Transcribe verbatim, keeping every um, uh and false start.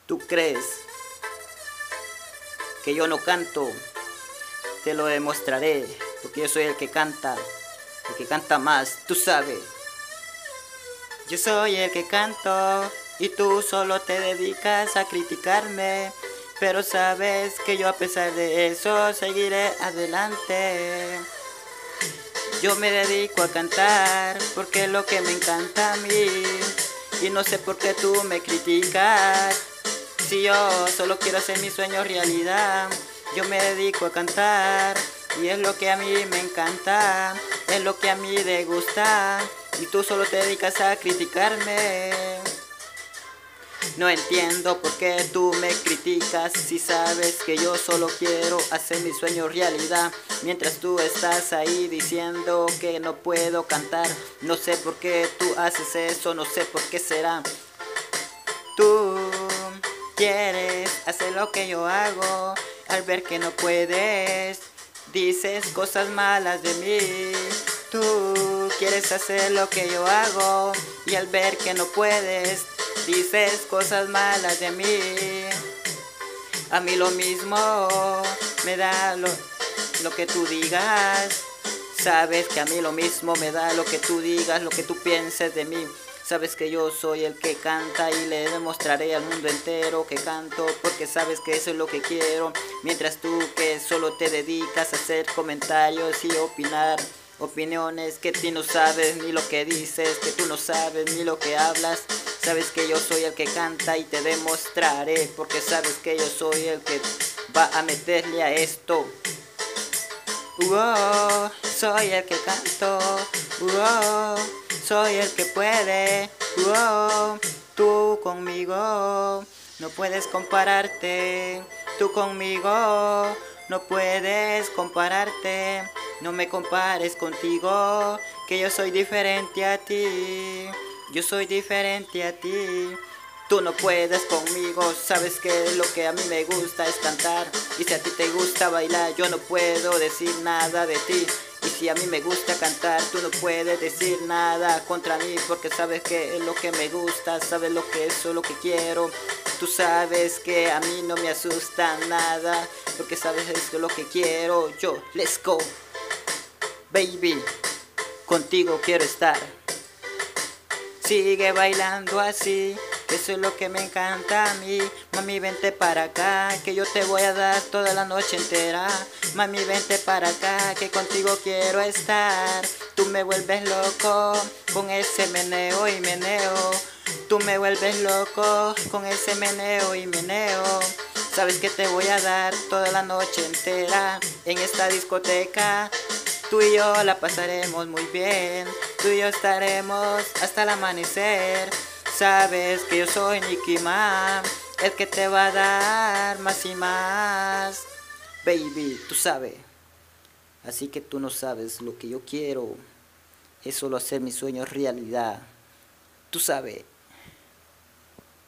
¿Tú crees que yo no canto? Te lo demostraré, porque yo soy el que canta, el que canta más, tú sabes. Yo soy el que canto y tú solo te dedicas a criticarme, pero sabes que yo a pesar de eso seguiré adelante. Yo me dedico a cantar porque es lo que me encanta a mí, y no sé por qué tú me criticas. Si yo solo quiero hacer mis sueños realidad, yo me dedico a cantar y es lo que a mí me encanta, es lo que a mí me gusta, y tú solo te dedicas a criticarme. No entiendo por qué tú me criticas si sabes que yo solo quiero hacer mis sueños realidad, mientras tú estás ahí diciendo que no puedo cantar. No sé por qué tú haces eso, no sé por qué será. Tú quieres hacer lo que yo hago, al ver que no puedes, dices cosas malas de mí. Tú quieres hacer lo que yo hago, y al ver que no puedes, dices cosas malas de mí. A mí lo mismo me da lo, lo que tú digas. Sabes que a mí lo mismo me da lo que tú digas, lo que tú pienses de mí. Sabes que yo soy el que canta y le demostraré al mundo entero que canto, porque sabes que eso es lo que quiero. Mientras tú que solo te dedicas a hacer comentarios y opinar opiniones, que tú no sabes ni lo que dices, que tú no sabes ni lo que hablas. Sabes que yo soy el que canta y te demostraré, porque sabes que yo soy el que va a meterle a esto. Uo, soy el que canto, uo, soy el que puede, uo, tú conmigo no puedes compararte, tú conmigo no puedes compararte, no me compares contigo, que yo soy diferente a ti, yo soy diferente a ti. Tú no puedes conmigo, sabes que lo que a mí me gusta es cantar, y si a ti te gusta bailar, yo no puedo decir nada de ti. Y si a mí me gusta cantar, tú no puedes decir nada contra mí, porque sabes que es lo que me gusta, sabes lo que es lo que quiero. Tú sabes que a mí no me asusta nada, porque sabes esto es lo que quiero. Yo, let's go, baby, contigo quiero estar. Sigue bailando así, eso es lo que me encanta a mí. Mami, vente para acá, que yo te voy a dar toda la noche entera. Mami, vente para acá, que contigo quiero estar. Tú me vuelves loco con ese meneo y meneo. Tú me vuelves loco con ese meneo y meneo. Sabes que te voy a dar toda la noche entera en esta discoteca. Tú y yo la pasaremos muy bien, tú y yo estaremos hasta el amanecer. Sabes que yo soy Nicky Man, el que te va a dar más y más. Baby, tú sabes, así que tú no sabes lo que yo quiero, es solo hacer mis sueños realidad. Tú sabes.